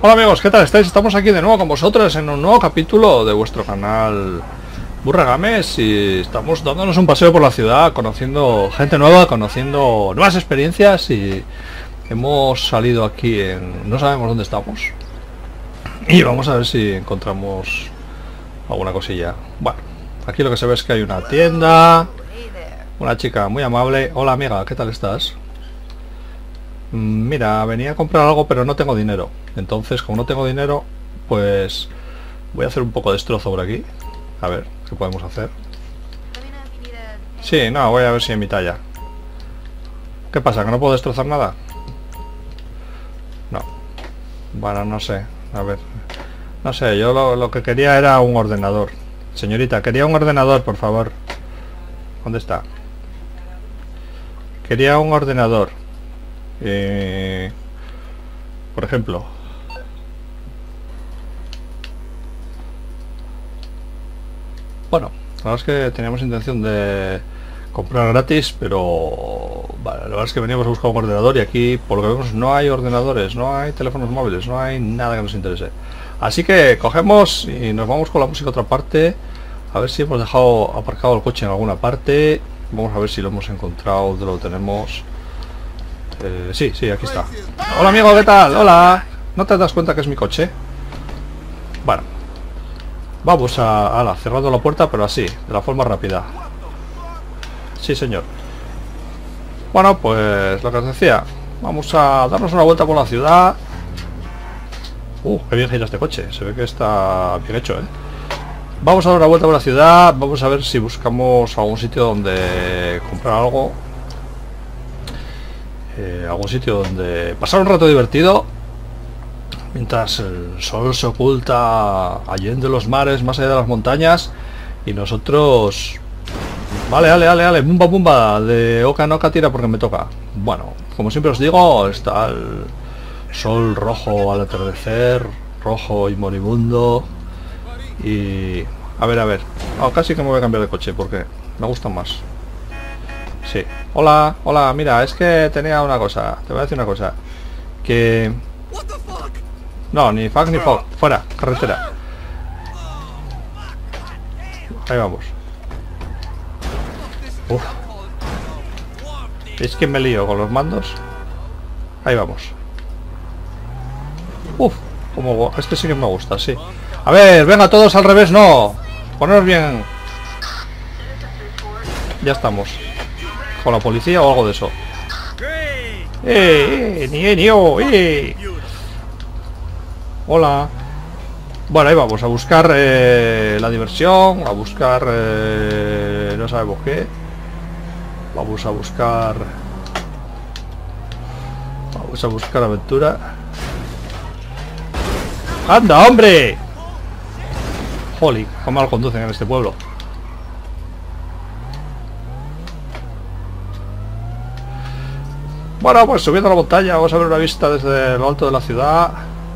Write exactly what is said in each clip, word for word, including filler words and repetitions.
Hola amigos, ¿qué tal estáis? Estamos aquí de nuevo con vosotros en un nuevo capítulo de vuestro canal Burragames y estamos dándonos un paseo por la ciudad, conociendo gente nueva, conociendo nuevas experiencias y hemos salido aquí en... no sabemos dónde estamos y vamos a ver si encontramos alguna cosilla. Bueno, aquí lo que se ve es que hay una tienda, una chica muy amable. Hola amiga, ¿qué tal estás? Mira, venía a comprar algo pero no tengo dinero. Entonces, como no tengo dinero, pues voy a hacer un poco de destrozo por aquí. A ver, ¿qué podemos hacer? Sí, no, voy a ver si en mi talla. ¿Qué pasa? ¿Que no puedo destrozar nada? No. Bueno, no sé. A ver. No sé, yo lo, lo que quería era un ordenador. Señorita, quería un ordenador, por favor. ¿Dónde está? Quería un ordenador. Eh, por ejemplo. Bueno, la verdad es que teníamos intención de comprar gratis, pero vale, la verdad es que veníamos a buscar un ordenador y aquí, por lo que vemos, no hay ordenadores, no hay teléfonos móviles, no hay nada que nos interese. Así que cogemos y nos vamos con la música a otra parte, a ver si hemos dejado aparcado el coche en alguna parte. Vamos a ver si lo hemos encontrado, dónde lo tenemos. Eh, sí, sí, aquí está. Hola amigo, ¿qué tal? Hola. ¿No te das cuenta que es mi coche? Bueno, vamos a... ala, cerrando la puerta, pero así, de la forma rápida. Sí, señor. Bueno, pues lo que os decía, vamos a darnos una vuelta por la ciudad. Uh, qué bien gira este coche. Se ve que está bien hecho, ¿eh? Vamos a dar una vuelta por la ciudad. Vamos a ver si buscamos algún sitio donde comprar algo. Eh, algún sitio donde pasar un rato divertido mientras el sol se oculta allende los mares, más allá de las montañas, y nosotros... Vale, vale, vale, vale, bumba, bumba, de oca en oca tira porque me toca. Bueno, como siempre os digo, está el sol rojo al atardecer, rojo y moribundo. Y... a ver, a ver, oh, casi que me voy a cambiar de coche porque me gustan más. Sí. Hola, hola, mira, es que tenía una cosa, te voy a decir una cosa. Que... no, ni fuck ni fuck, fuera, carretera. Ahí vamos. Uf. Es que me lío con los mandos. Ahí vamos. Uf, como este sí que me gusta, sí. A ver, venga todos al revés, no. Poneros bien. Ya estamos. Con la policía o algo de eso. Eh, eh, ni, ni, oh, eh. Hola. Bueno, ahí vamos a buscar eh, la diversión, a buscar eh, no sabemos qué. Vamos a buscar Vamos a buscar aventura. ¡Anda, hombre! Jolly, cómo mal conducen en este pueblo. Bueno, pues subiendo a la montaña vamos a ver una vista desde lo alto de la ciudad.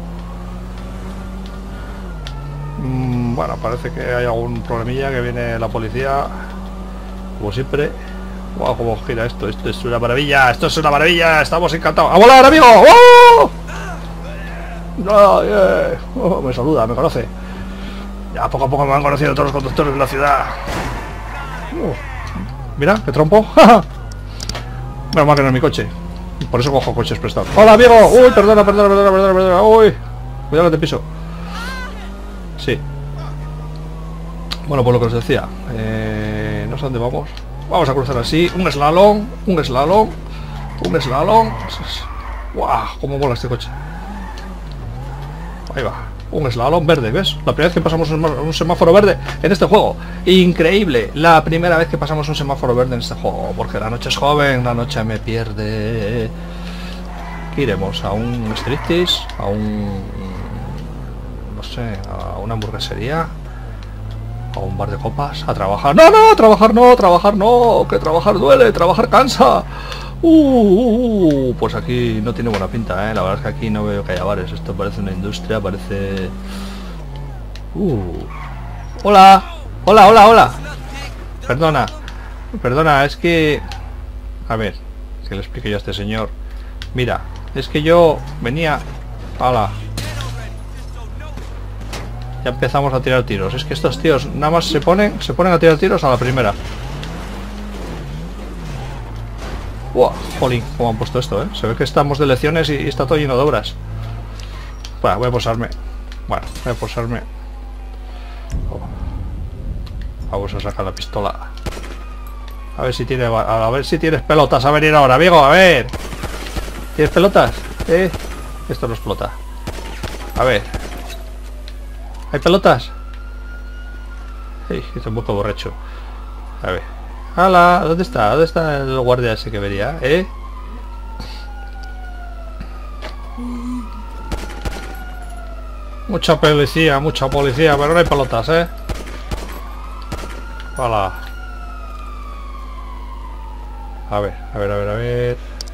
Mm, bueno, parece que hay algún problemilla, que viene la policía, como siempre. Wow, cómo gira esto, esto es una maravilla, esto es una maravilla, estamos encantados. ¡A volar, amigo! ¡Oh! No, yeah. Oh, me saluda, me conoce. Ya poco a poco me han conocido todos los conductores de la ciudad. Uh, mira, qué trompo. Menos mal que no es mi coche. Por eso cojo coches prestados. ¡Hola, amigo! ¡Uy, perdona, perdona, perdona, perdona, perdona! ¡Uy! Cuidado que te piso. Sí. Bueno, por lo que os decía, eh, no sé dónde vamos. Vamos a cruzar así. Un slalom, un slalom, un slalom. ¡Guau! ¡Cómo mola este coche! Ahí va. Un slalom verde, ¿ves? La primera vez que pasamos un semáforo verde en este juego. Increíble. La primera vez que pasamos un semáforo verde en este juego. Porque la noche es joven, la noche me pierde. ¿Qué iremos? ¿A un striptease? ¿A un... no sé, a una hamburguesería? ¿A un bar de copas? ¿A trabajar? ¡No, no! ¡Trabajar no! ¡Trabajar no! ¡Que trabajar duele! ¡Trabajar cansa! Uh, uh, uh, pues aquí no tiene buena pinta, ¿eh? La verdad es que aquí no veo que haya bares. Esto parece una industria, parece... Uh. Hola, hola, hola, hola. Perdona, perdona, es que... a ver, que le explique yo a este señor. Mira, es que yo venía... Hola. Ya empezamos a tirar tiros. Es que estos tíos nada más se ponen, se ponen a tirar tiros a la primera. Buah, jolín, cómo han puesto esto, ¿eh? Se ve que estamos de lecciones y, y está todo lleno de obras. Bueno, voy a posarme. Bueno, voy a posarme. Oh. Vamos a sacar la pistola. A ver si tiene, a ver si tienes pelotas a venir ahora, amigo, a ver. ¿Tienes pelotas? ¿Eh? Esto no explota. A ver. ¿Hay pelotas? Ey, estoy un poco borracho. A ver. ¡Hala! ¿Dónde está? ¿Dónde está el guardia ese que venía? ¿Eh? Mucha policía, mucha policía, pero no hay pelotas, ¿eh? ¡Hala! A ver, a ver, a ver, a ver.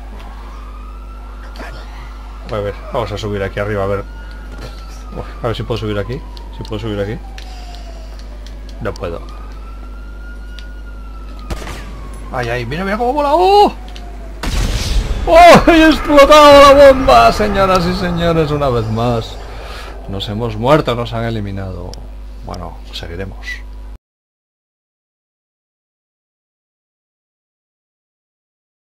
A ver, vamos a subir aquí arriba, a ver. Uf, a ver si puedo subir aquí. Si puedo subir aquí. No puedo. Ay, ay, mira, mira cómo mola. ¡Oh! ¡Oh! ¡He explotado la bomba! Señoras y señores, una vez más. Nos hemos muerto, nos han eliminado. Bueno, seguiremos.